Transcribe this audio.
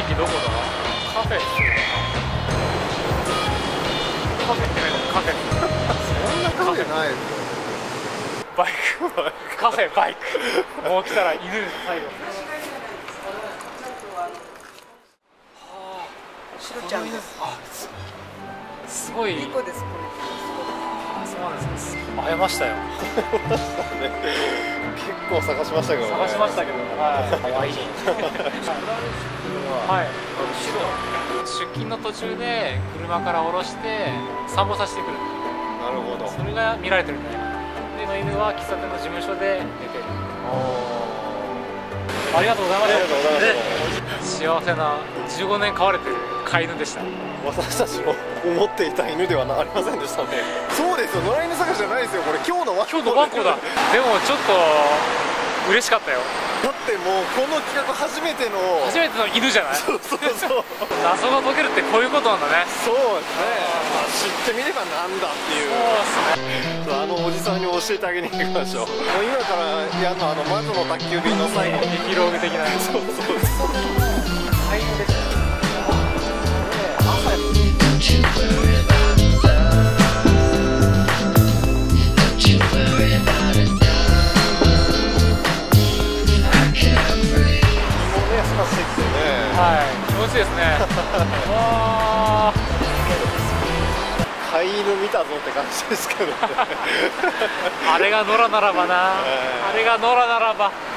駅どこだ？カフェ。カフェってないの？カフェ。 そんなカフェない。 バイク。カフェバイク。もう来たら犬最後。 シロちゃんです。 あ、すごい。 猫ですこそうなんです。会えましたよ。 結構探しましたけどね。 探しましたけど。はい。可愛い。はい。出勤の途中で車から降ろして散歩させてくる。 なるほど。 それが見られてるね。で、犬は喫茶店の事務所で寝てる。ありがとうございます。 ありがとうございます。 幸せな15年飼われてる飼い犬でした。 私たちの思っていた犬ではありませんでしたね。そうですよ、野良犬探しじゃないですよ、これ今日のワンコ。 今日のワンコだ。でもちょっと嬉しかったよ。 だってもうこの企画初めての犬じゃない？ そうそうそう謎が解けるってこういうことなんだね。 そうですね、知ってみればなんだっていう。そうですね、あのおじさんに教えてあげに行きましょう。もう今からやるの魔女の宅急便の最後のエピローグ的な。 そうそう最後でした。はい、気持ちいいですね。わー、 飼い犬見たぞって感じですけどね。 あれが野良ならばな、あれが野良ならば。